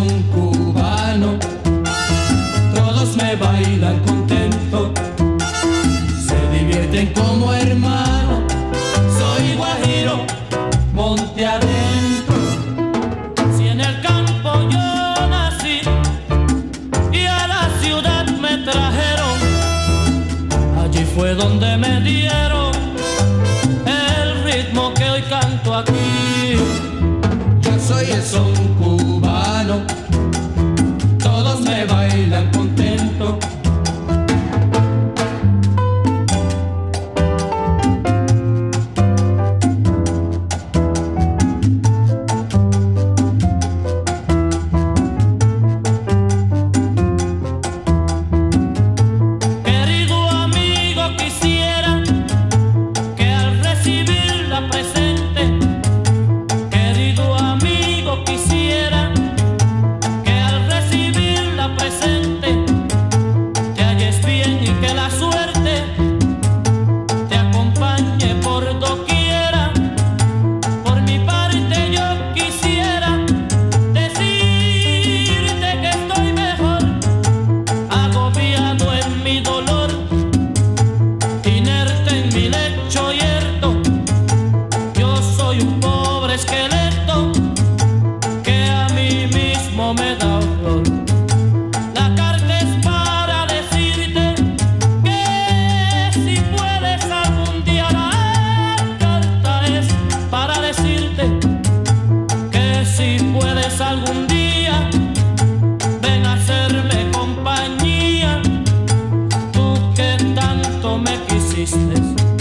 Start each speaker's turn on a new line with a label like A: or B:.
A: son cubano, todos me bailan contento, se divierten como hermanos. Soy guajiro, monte adentro. Si en el campo yo nací y a la ciudad me trajeron, allí fue donde me dieron el ritmo que hoy canto aquí. Yo soy el son cubano, todos me bailan contento. Me da horror. La carta es para decirte que si puedes algún día, la carta es para decirte que si puedes algún día, ven a hacerme compañía, tú que tanto me quisiste.